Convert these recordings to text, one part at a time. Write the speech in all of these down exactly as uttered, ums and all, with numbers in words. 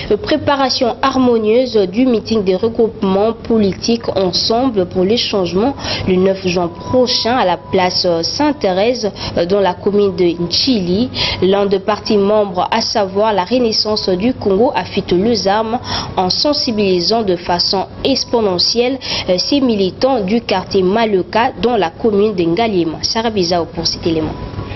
Préparation harmonieuse du meeting des regroupements politiques ensemble pour les changements le neuf juin prochain à la place Sainte-Thérèse dans la commune de Ndjili. L'un des partis membres, à savoir la Renaissance du Congo, affûte les armes en sensibilisant de façon exponentielle ces militants du quartier Maloka dans la commune de Ngaliema. Sarah Bizao pour cet élément.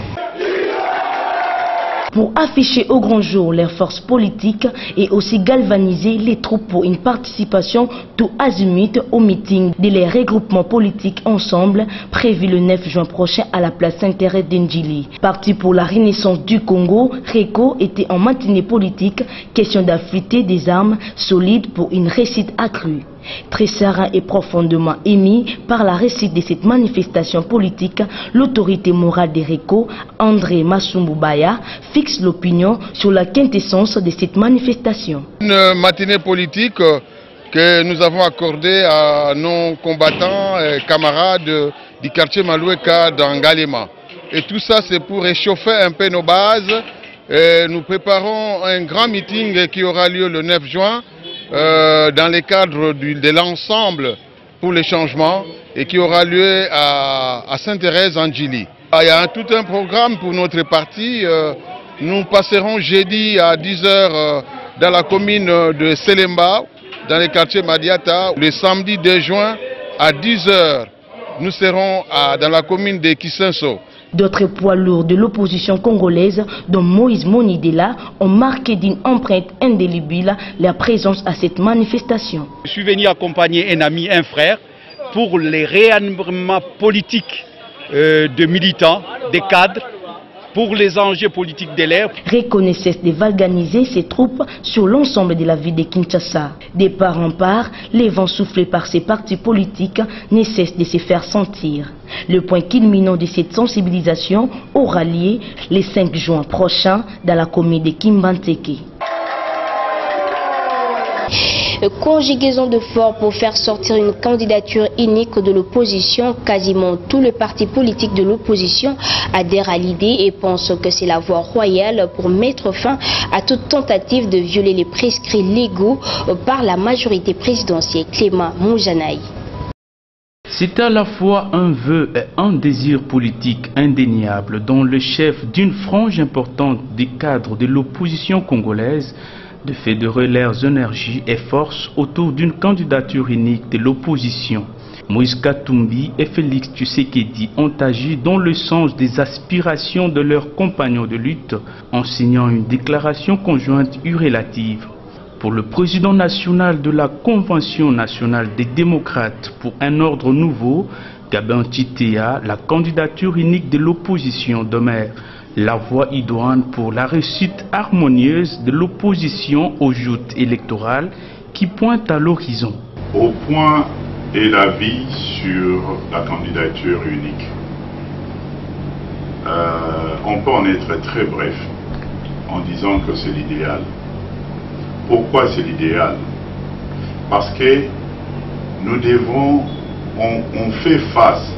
Pour afficher au grand jour leurs forces politiques et aussi galvaniser les troupes pour une participation tout azimut au meeting de les regroupements politiques ensemble prévu le neuf juin prochain à la place Sainte-Thérèse d'Ndjili. Parti pour la Renaissance du Congo, RECO était en matinée politique, question d'affûter des armes solides pour une réussite accrue. Très serein et profondément émis par la réussite de cette manifestation politique, l'autorité morale des RECO, André Masumboubaya, fixe l'opinion sur la quintessence de cette manifestation. Une matinée politique que nous avons accordée à nos combattants et camarades du quartier Maloueka dans Ngaliema. Et tout ça, c'est pour réchauffer un peu nos bases. Et nous préparons un grand meeting qui aura lieu le neuf juin. Euh, dans le cadre du, de l'ensemble pour les changements et qui aura lieu à, à Sainte-Thérèse en Ndjili. Il y a un, tout un programme pour notre parti. Euh, nous passerons jeudi à dix heures euh, dans la commune de Selemba, dans le quartier Madiata. Le samedi deux juin à dix heures, nous serons à, dans la commune de Kisenso. D'autres poids lourds de l'opposition congolaise, dont Moïse Monidela, ont marqué d'une empreinte indélébile leur présence à cette manifestation. Je suis venu accompagner un ami, un frère, pour les réarmements politiques euh, de militants, des cadres, pour les enjeux politiques de l'ère. RECO ne cesse de valganiser ses troupes sur l'ensemble de la ville de Kinshasa. De part en part, les vents soufflés par ces partis politiques ne cessent de se faire sentir. Le point culminant de cette sensibilisation aura lieu le cinq juin prochain dans la commune de Kimbanteke. Conjugaison de force pour faire sortir une candidature unique de l'opposition. Quasiment tous les partis politiques de l'opposition adhèrent à l'idée et pensent que c'est la voie royale pour mettre fin à toute tentative de violer les prescrits légaux par la majorité présidentielle. Clément Moujanaï. C'est à la fois un vœu et un désir politique indéniable dont le chef d'une frange importante des cadres de l'opposition congolaise de fédérer leurs énergies et forces autour d'une candidature unique de l'opposition. Moïse Katumbi et Félix Tshisekedi ont agi dans le sens des aspirations de leurs compagnons de lutte en signant une déclaration conjointe irrélative. Pour le président national de la Convention nationale des démocrates pour un ordre nouveau, Gabin Titea, la candidature unique de l'opposition demeure la voie idoine pour la réussite harmonieuse de l'opposition aux joutes électorales qui pointent à l'horizon. Au point est l'avis sur la candidature unique. Euh, on peut en être très bref en disant que c'est l'idéal. Pourquoi c'est l'idéal? Parce que nous devons, on, on fait face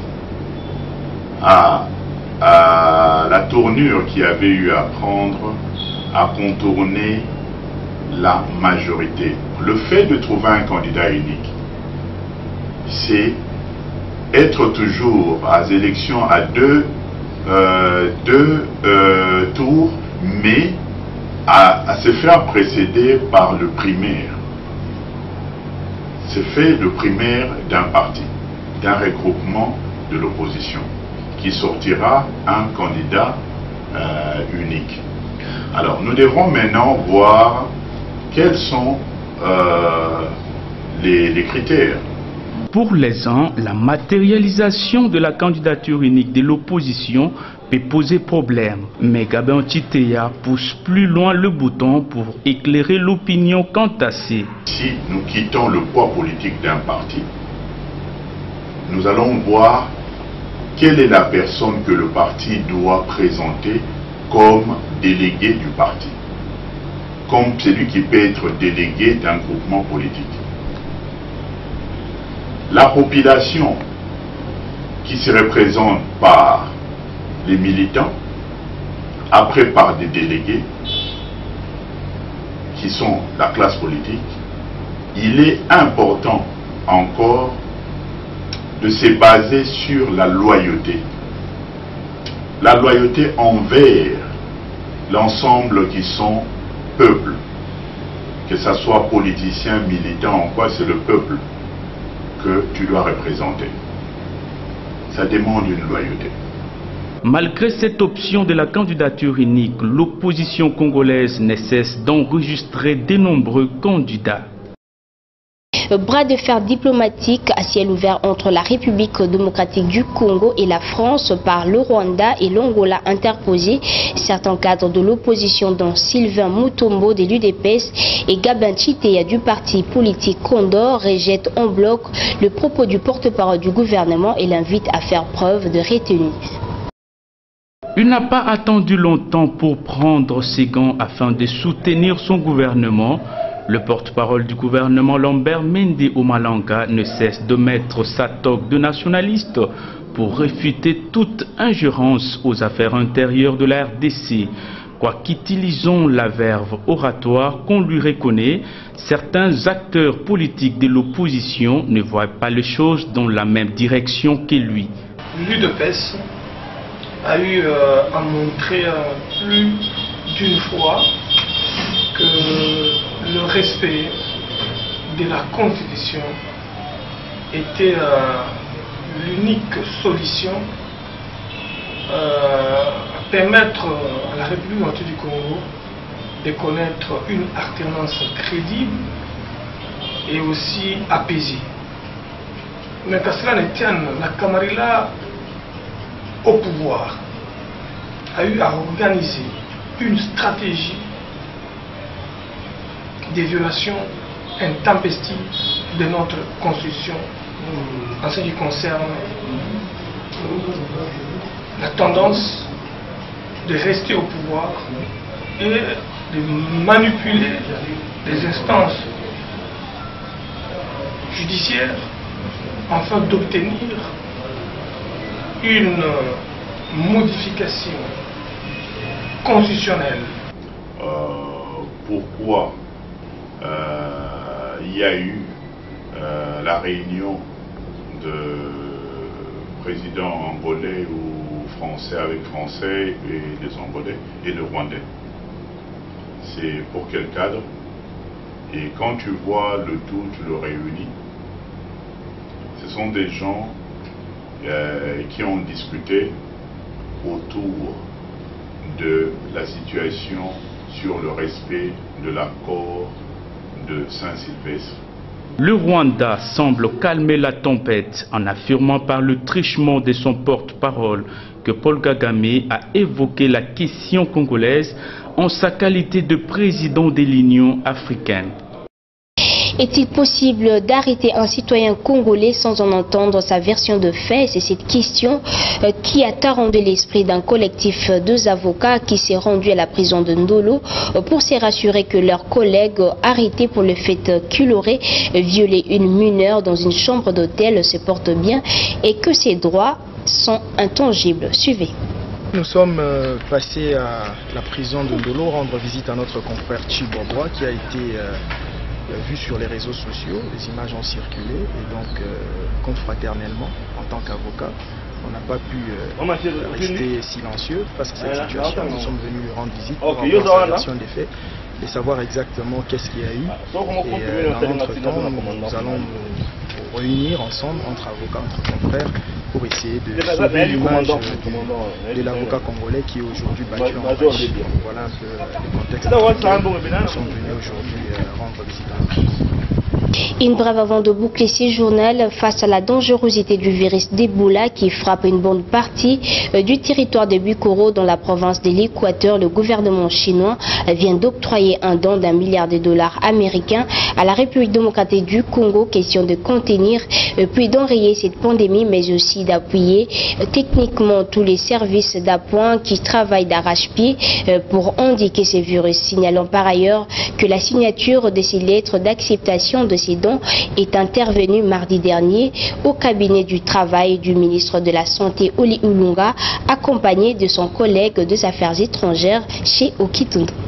à à la tournure qu'il y avait eu à prendre à contourner la majorité. Le fait de trouver un candidat unique, c'est être toujours à élections à deux, euh, deux euh, tours, mais à, à se faire précéder par le primaire. C'est fait le primaire d'un parti, d'un regroupement de l'opposition, qui sortira un candidat euh, unique. Alors nous devrons maintenant voir quels sont euh, les, les critères. Pour les uns, la matérialisation de la candidature unique de l'opposition peut poser problème. Mais Gabin Titea pousse plus loin le bouton pour éclairer l'opinion quant à ces. Si nous quittons le poids politique d'un parti, nous allons voir quelle est la personne que le parti doit présenter comme délégué du parti, comme celui qui peut être délégué d'un groupement politique. La population qui se représente par les militants, après par des délégués, qui sont la classe politique, il est important encore de se baser sur la loyauté. La loyauté envers l'ensemble qui sont peuple. Que ce soit politicien, militant, en quoi c'est le peuple que tu dois représenter. Ça demande une loyauté. Malgré cette option de la candidature unique, l'opposition congolaise ne cesse d'enregistrer de nombreux candidats. Bras de fer diplomatique à ciel ouvert entre la République démocratique du Congo et la France par le Rwanda et l'Angola interposés. Certains cadres de l'opposition dont Sylvain Mutombo de l'U D P S et Gabin Chitea du parti politique Condor rejettent en bloc le propos du porte-parole du gouvernement et l'invitent à faire preuve de retenue. Il n'a pas attendu longtemps pour prendre ses gants afin de soutenir son gouvernement. Le porte-parole du gouvernement Lambert Mende Omalanga ne cesse de mettre sa toque de nationaliste pour réfuter toute ingérence aux affaires intérieures de la R D C. Quoiqu'utilisons la verve oratoire qu'on lui reconnaît, certains acteurs politiques de l'opposition ne voient pas les choses dans la même direction que lui. L'U D P S a eu euh, à montrer euh, plus d'une fois que le respect de la Constitution était euh, l'unique solution euh, à permettre à la République démocratique du Congo de connaître une alternance crédible et aussi apaisée. Mais qu'à cela ne tienne, la Camarilla au pouvoir a eu à organiser une stratégie des violations intempestives de notre Constitution en ce qui concerne la tendance de rester au pouvoir et de manipuler les instances judiciaires afin d'obtenir une modification constitutionnelle. Euh, pourquoi euh, il y a eu euh, la réunion de présidents angolais ou français avec français et des angolais et de rwandais? C'est pour quel cadre? Et quand tu vois le tout, tu le réunis, ce sont des gens euh, qui ont discuté autour de la situation sur le respect de l'accord de Saint-Sylvestre. Le Rwanda semble calmer la tempête en affirmant par le truchement de son porte-parole que Paul Kagame a évoqué la question congolaise en sa qualité de président de l'Union africaine. Est-il possible d'arrêter un citoyen congolais sans en entendre sa version de fait? C'est cette question euh, qui a tarauté l'esprit d'un collectif de avocats qui s'est rendu à la prison de Ndolo euh, pour se rassurer que leurs collègues arrêtés pour le fait qu'il aurait violé une mineure dans une chambre d'hôtel se portent bien et que ses droits sont intangibles. Suivez. Nous sommes euh, passés à la prison de Ndolo rendre visite à notre confrère Chibobois qui a été euh, vu sur les réseaux sociaux. Les images ont circulé et donc euh, confraternellement en tant qu'avocat on n'a pas pu euh, rester silencieux face à cette situation. Nous sommes venus lui rendre visite pour avoir sa version des faits et savoir exactement qu'est-ce qu'il y a eu et euh, dans notre temps nous allons nous réunir ensemble entre avocats, entre confrères pour essayer de sauver l'image de l'avocat congolais qui est aujourd'hui battu en marche. Voilà un peu le contexte dans lequel nous sommes venus aujourd'hui rendre visite à la France. Une brève avant de boucler ce journal face à la dangerosité du virus d'Ebola qui frappe une bonne partie du territoire de Bikoro dans la province de l'Équateur. Le gouvernement chinois vient d'octroyer un don d'un milliard de dollars américains à la République démocratique du Congo, question de contenir puis d'enrayer cette pandémie, mais aussi d'appuyer techniquement tous les services d'appoint qui travaillent d'arrache-pied pour indiquer ces virus, signalant par ailleurs que la signature de ces lettres d'acceptation de ces dons est intervenue mardi dernier au cabinet du travail du ministre de la Santé Oli Ulunga, accompagné de son collègue des Affaires étrangères chez Okitundu.